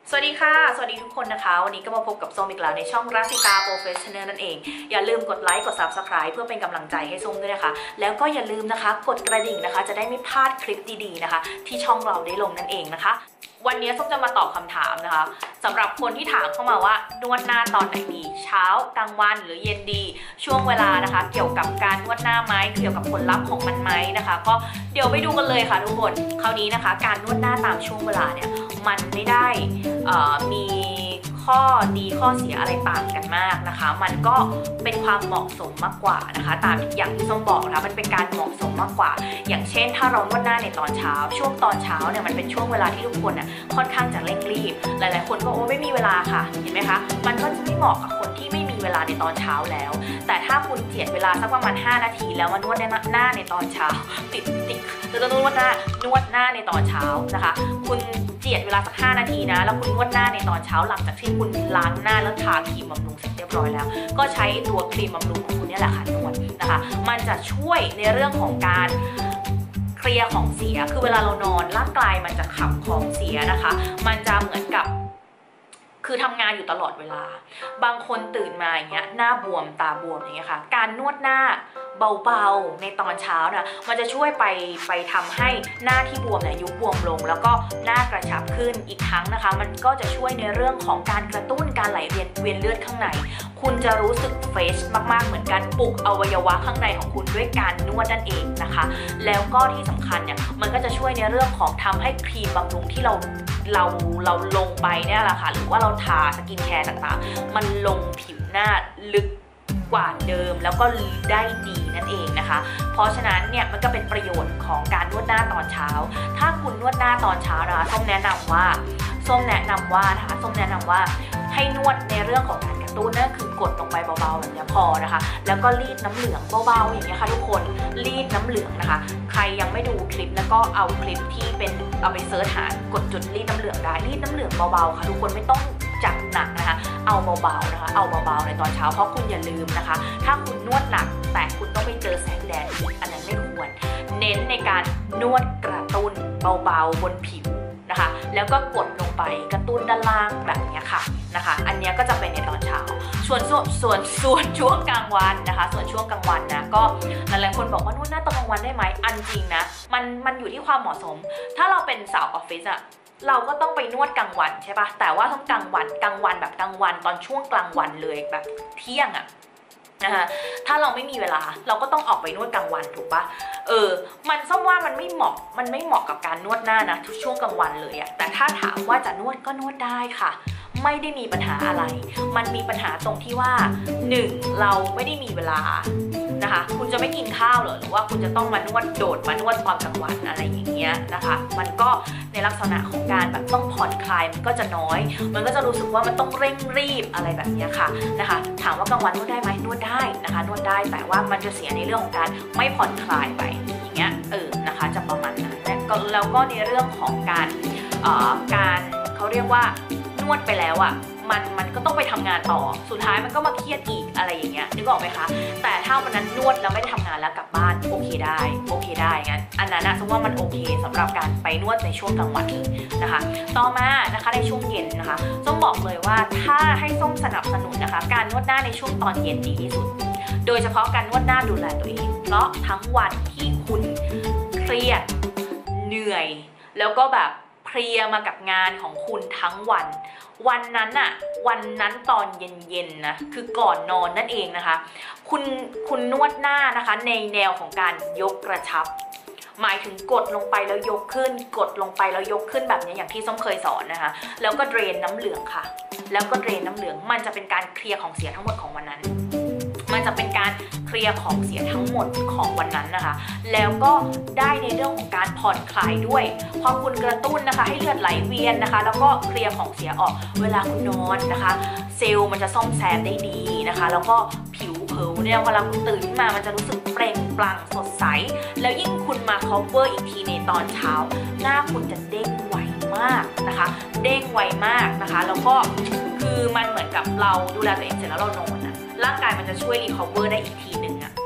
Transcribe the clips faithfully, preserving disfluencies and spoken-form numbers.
สวัสดีค่ะสวัสดีทุกคนนะคะวันนี้ก็มาพบกับส้มอีกแล้วในช่องรัสิตาโปรเฟชชั่นแนลนั่นเองอย่าลืมกดไลค์กด ซับสไครบ์ เพื่อเป็นกำลังใจให้ส้มด้วยนะคะแล้วก็อย่าลืมนะคะกดกระดิ่งนะคะจะได้ไม่พลาดคลิปดีๆนะคะที่ช่องเราได้ลงนั่นเองนะคะวันนี้ส้มจะมาตอบคำถามนะคะสำหรับคนที่ถามเข้ามาว่านวดหน้าตอนไหนดีเช้ากลางวันหรือเย็นดีช่วงเวลานะคะเกี่ยวกับการนวดหน้าไหมเกี่ยวกับผลลัพธ์ของมันไหมนะคะก็เดี๋ยวไปดูกันเลยค่ะทุกคนคราวนี้นะคะการนวดหน้าตามช่วงเวลาเนี่ยมันไม่ได้มีข้อดีข้อเสียอะไรต่างกันมากนะคะมันก็เป็นความเหมาะสมมากกว่านะคะตามอย่างที่ส้มบอกนะคะมันเป็นการเหมาะสมมากกว่าอย่างเช่นถ้าเรานวดหน้าในตอนเช้าช่วงตอนเช้าเนี่ยมันเป็นช่วงเวลาที่ทุกคนน่ะค่อนข้างจะเร่งรีบหลายๆคนก็โอ้ไม่มีเวลาค่ะเห็นไหมคะมันก็จะไม่เหมาะกับคนที่ไม่มีเวลาในตอนเช้าแล้วแต่ถ้าคุณเจียดเวลาสักประมาณห้านาทีแล้วมานวดหน้าในตอนเช้าติดติดจะต้องนวดหน้านวดหน้าในตอนเช้านะคะคุณเจียดเวลาสักห้านาทีนะแล้วคุณนวดหน้าในตอนเช้าหลังจากที่คุณล้างหน้าแล้วทาครีมบำรุงเสร็จเรียบร้อยแล้วก็ใช้ตัวครีมบำรุงของคุณนี่แหละค่ะนวดนะคะมันจะช่วยในเรื่องของการเคลียร์ของเสียคือเวลาเรานอนร่างกายมันจะขับของเสียนะคะมันจะเหมือนกับคือทำงานอยู่ตลอดเวลาบางคนตื่นมาอย่างเงี้ยหน้าบวมตาบวมอย่างเงี้ยค่ะการนวดหน้าเบาๆในตอนเช้านะมันจะช่วยไปไปทำให้หน้าที่บวมเนี่ยยุบบวมลงแล้วก็หน้ากระชับขึ้นอีกครั้งนะคะมันก็จะช่วยในเรื่องของการกระตุ้นการไหลเวียนเวียนเลือดข้างในคุณจะรู้สึกเฟรชมากๆเหมือนกันปลุกอวัยวะข้างในของคุณด้วยการนวดนั่นเองนะคะแล้วก็ที่สำคัญเนี่ยมันก็จะช่วยในเรื่องของทำให้ครีมบำรุงที่เราเราเราลงไปเนี่ยแหละค่ะหรือว่าเราทาสกินแคร์ต่างๆมันลงผิวหน้าลึกกว่าเดิมแล้วก็ได้ดีนั่นเองนะคะเพราะฉะนั้นเนี่ยมันก็เป็นประโยชน์ของการนวดหน้าตอนเช้าถ้าคุณนวดหน้าตอนเช้านะคะส้มแนะนำว่าส้มแนะนำว่านะคะส้มแนะนำว่าให้นวดในเรื่องของการกระตุ้นนั่นคือกดลงไปเบาๆแบบนี้พอนะคะแล้วก็รีดน้ำเหลืองเบาๆอย่างเงี้ยค่ะทุกคนรีดน้ำเหลืองนะคะใครยังไม่ดูคลิปแล้วก็เอาคลิปที่เป็นเอาไปเซิร์ชหากดจุดรีดน้ำเหลืองได้รีดน้ำเหลืองเบาๆค่ะทุกคนไม่ต้องจับหนักนะคะเอาเบาๆนะคะเอาเบาๆในตอนเช้าเพราะคุณอย่าลืมนะคะถ้าคุณนวดหนักแต่คุณต้องไปเจอแสงแดดอันนั้นไม่ควรเน้นในการนวดกระตุ้นเบาๆบนผิวนะคะแล้วก็กดลงไปกระตุ้นด้านล่างแบบนี้ค่ะนะคะอันนี้ก็จะเป็นในตอนเช้าส่วนส่วนส่วนส่วนช่วงกลางวันนะคะส่วนช่วงกลางวันนะก็หลายๆคนบอกว่านวดหน้าตอนกลางวันได้ไหมอันจริงนะมันมันอยู่ที่ความเหมาะสมถ้าเราเป็นสาวออฟฟิศอะเราก็ต้องไปนวดกลางวันใช่ปะแต่ว่าต้องกลางวันกลางวันแบบกลางวันตอนช่วงกลางวันเลยแบบเที่ยงอะนะคะถ้าเราไม่มีเวลาเราก็ต้องออกไปนวดกลางวันถูกปะเออมันส้มว่ามันไม่เหมาะมันไม่เหมาะกับการนวดหน้านะทุกช่วงกลางวันเลยอะแต่ถ้าถามว่าจะนวดก็นวดได้ค่ะไม่ได้มีปัญหาอะไรมันมีปัญหาตรงที่ว่าหนึ่งเราไม่ได้มีเวลานะคะคุณจะไม่กินข้าวเหรอหรือว่าคุณจะต้องมานวดโดดมานวดตอนกลางวันอะไรอย่างเงี้ยนะคะมันก็ในลักษณะของการแบบต้องผ่อนคลายมันก็จะน้อยมันก็จะรู้สึกว่ามันต้องเร่งรีบอะไรแบบนี้ค่ะนะคะถามว่ากลางวันนวดได้ไหมนวดได้นะคะนวดได้แต่ว่ามันจะเสียในเรื่องของการไม่ผ่อนคลายไปอย่างเงี้ยเออนะคะจะประมาณนั้นแล้วก็ในเรื่องของการเอ่อการเขาเรียกว่านวดไปแล้วอ่ะมันมันก็ต้องไปทำงานต่อสุดท้ายมันก็มาเครียดอีกอะไรอย่างเงี้ยนึกออกไหมคะแต่ถ้าวันนั้นนวดแล้วไม่ได้ทำงานแล้วกลับบ้านโอเคได้โอเคได้งั้นอันนั้นนะซึ่งว่ามันโอเคสำหรับการไปนวดในช่วงกลางวันเลยนะคะต่อมานะคะในช่วงเย็นนะคะส้มบอกเลยว่าถ้าให้ส้มสนับสนุนนะคะการนวดหน้าในช่วงตอนเย็นดีที่สุดโดยเฉพาะการนวดหน้าดูแลตัวเองเพราะทั้งวันที่คุณเครียดเหนื่อยแล้วก็แบบเพลียมากับงานของคุณทั้งวันวันนั้นอะวันนั้นตอนเย็นๆนะคือก่อนนอนนั่นเองนะคะคุณคุณนวดหน้านะคะในแนวของการยกกระชับหมายถึงกดลงไปแล้วยกขึ้นกดลงไปแล้วยกขึ้นแบบนี้อย่างที่ส้มเคยสอนนะคะแล้วก็เดรนน้ำเหลืองค่ะแล้วก็เดรนน้ำเหลืองมันจะเป็นการเคลียร์ของเสียทั้งหมดของวันนั้นมันจะเป็นการเคลียร์ของเสียทั้งหมดของวันนั้นนะคะแล้วก็ได้ในเรื่องของการผ่อนคลายด้วยพอคุณกระตุ้นนะคะให้เลือดไหลเวียนนะคะแล้วก็เคลียร์ของเสียออกเวลาคุณนอนนะคะเซลล์มันจะซ่อมแซมได้ดีนะคะแล้วก็ผิวเผลเนี่ยเวลาคุณตื่นขึ้นมามันจะรู้สึกเปล่งปลั่งสดใสแล้วยิ่งคุณมา cover อีกทีในตอนเช้าหน้าคุณจะเด้งไวมากนะคะเด้งไวมากนะคะแล้วก็คือมันเหมือนกับเราดูแลตัวเองเสร็จแล้วเรานอนนะร่างกายมันจะช่วยรีคอเวอร์ได้อีกทีหนึ่งอะ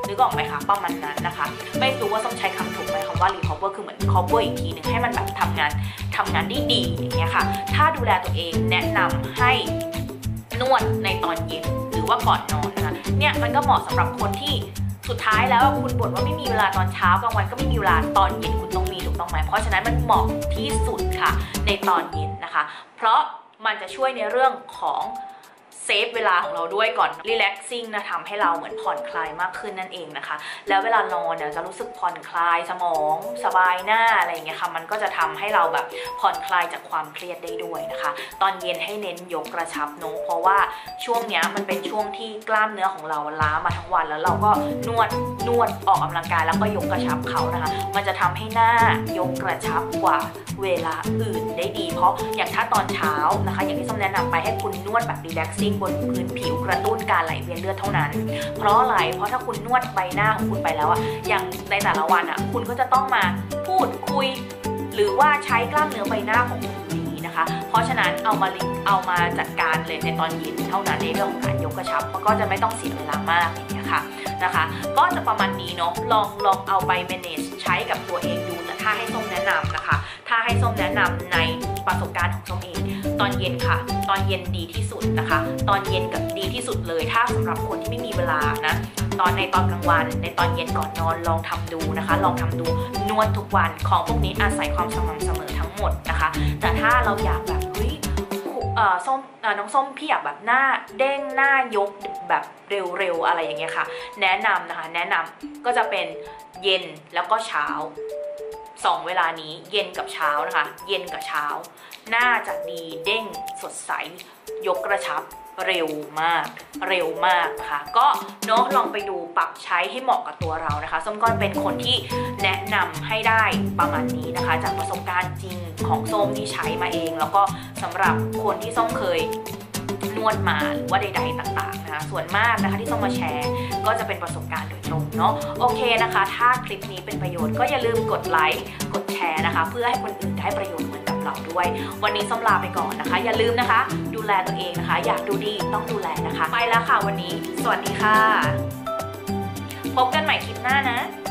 นึกออกไหมคะประมาณนั้นนะคะไม่รู้ว่าต้องใช้คำถูกไหมคำว่า recover คือเหมือน cover อีกทีหนึ่งให้มันแบบทำงานทำงานได้ดีอย่างเงี้ยค่ะถ้าดูแลตัวเองแนะนำให้นวดในตอนเย็นหรือว่าก่อนนอนนะคะเนี่ยมันก็เหมาะสำหรับคนที่สุดท้ายแล้วคุณบ่นว่าไม่มีเวลาตอนเช้ากลางวันก็ไม่มีเวลาตอนเย็นคุณต้องมีถูกต้องไหมเพราะฉะนั้นมันเหมาะที่สุดค่ะในตอนเย็นนะคะเพราะมันจะช่วยในเรื่องของเซฟเวลาของเราด้วยก่อน relaxing นะทำให้เราเหมือนผ่อนคลายมากขึ้นนั่นเองนะคะแล้วเวลานอนเนี่ยจะรู้สึกผ่อนคลายสมองสบายหน้าอะไรอย่างเงี้ยค่ะมันก็จะทำให้เราแบบผ่อนคลายจากความเครียดได้ด้วยนะคะตอนเย็นให้เน้นยกกระชับเนอะเพราะว่าช่วงเนี้ยมันเป็นช่วงที่กล้ามเนื้อของเราล้ามาทั้งวันแล้วเราก็นวดนวดออกกำลังกายแล้วก็ยกกระชับเขานะคะมันจะทำให้หน้ายกกระชับกว่าเวลาอื่นได้ดีเพราะอย่างถ้าตอนเช้านะคะอย่างที่ส้มแนะนำไปให้คุณนวดแบบ relaxing บนพื้นผิวกระตุ้นการไหลเวียนเลือดเท่านั้นเพราะอะไรเพราะถ้าคุณนวดใบหน้าของคุณไปแล้วอะอย่างในแต่ละวันอะคุณก็จะต้องมาพูดคุยหรือว่าใช้กล้ามเนื้อใบหน้าของคุณดีนะคะเพราะฉะนั้นเอามาเอามาจัดการเลยในตอนเย็นเท่านั้นในเรื่องของการยกกระชับมันก็จะไม่ต้องเสียเวลามากอย่างเงี้ยค่ะนะคะก็จะประมาณนี้เนาะลองลองเอาไป manage ใช้กับตัวเองดูแต่ถ้าให้ส้มแนะนำนะคะถ้าให้ส้มแนะนำในประสบการณ์ของส้มเองตอนเย็นค่ะตอนเย็นดีที่สุดนะคะตอนเย็นกับดีที่สุดเลยถ้าสำหรับคนที่ไม่มีเวลานะตอนในตอนกลางวันในตอนเย็นก่อนนอนลองทำดูนะคะลองทำดูนวดทุกวันของพวกนี้อาศัยความสม่ำเสมอทั้งหมดนะคะแต่ถ้าเราอยากแบบเฮ้ยส้มน้องส้มพี่อยากแบบหน้าเด้งหน้ายกแบบเร็วๆอะไรอย่างเงี้ยค่ะแนะนำนะคะแนะนำก็จะเป็นเย็นแล้วก็เช้าสองเวลานี้เย็นกับเช้านะคะเย็นกับเช้าน่าจะดีเด้งสดใสยกกระชับเร็วมากเร็วมากค่ะก็เนาะลองไปดูปรับใช้ให้เหมาะกับตัวเรานะคะส้มก็เป็นคนที่แนะนำให้ได้ประมาณนี้นะคะจากประสบการณ์จริงของส้มที่ใช้มาเองแล้วก็สำหรับคนที่ส้มเคยนวดมาหรือว่าใดๆต่างๆนะคะส่วนมากนะคะที่ส้มมาแชร์ก็จะเป็นประสบการณ์โดยตรงเนาะโอเคนะคะถ้าคลิปนี้เป็นประโยชน์ก็อย่าลืมกดไลค์กดแชร์นะคะเพื่อให้คนอื่นได้ประโยชน์เหมือนกับเราด้วยวันนี้ส้มลาไปก่อนนะคะอย่าลืมนะคะดูแลตัวเองนะคะอยากดูดีต้องดูแลนะคะไปแล้วค่ะวันนี้สวัสดีค่ะพบกันใหม่คลิปหน้านะ